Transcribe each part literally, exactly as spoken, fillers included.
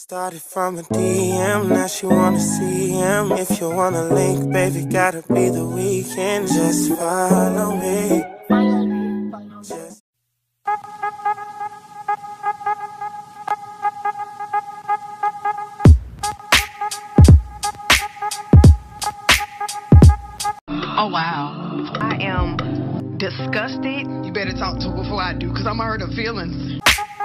Started from a D M, now she wanna see him. If you wanna link, baby, gotta be the weekend. Just follow me. Just Oh, wow. I am disgusted. You better talk to her before I do, because I'm going to hurt her feelings.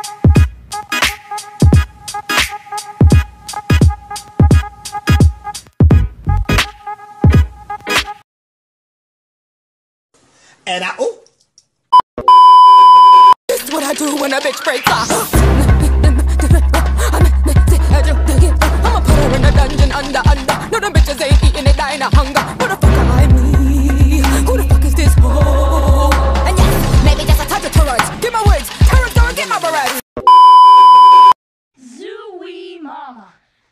And I, oh. This is what I do when a bitch breaks off. I'ma put her in a dungeon under, under. No, them bitches ain't eating it, dying of hunger. Who the fuck am I, me? Who the fuck is this hoe? And yes, maybe just a touch of Tourette's. Get my wigs, Tourette's don't get my berets. Zooey mama.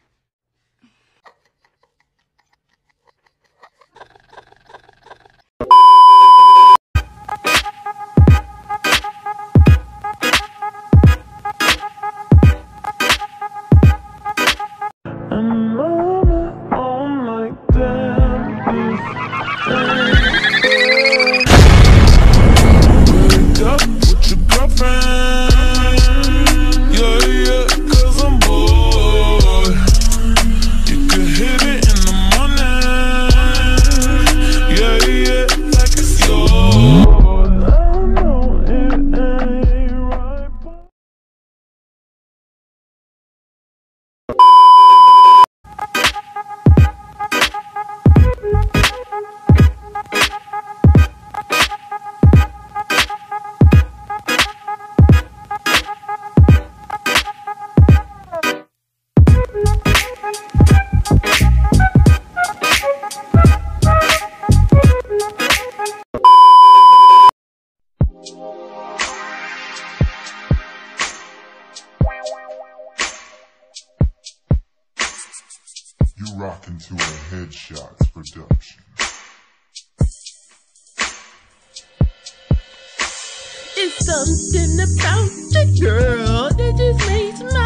And mama, oh my daddy. Wake up with your girlfriend. Yeah, yeah, cause I'm bored. You can hit it in the morning. Yeah, yeah, like it's yours. I know it ain't right, but You rockin' to a Headshots production. It's something about the girl that just makes my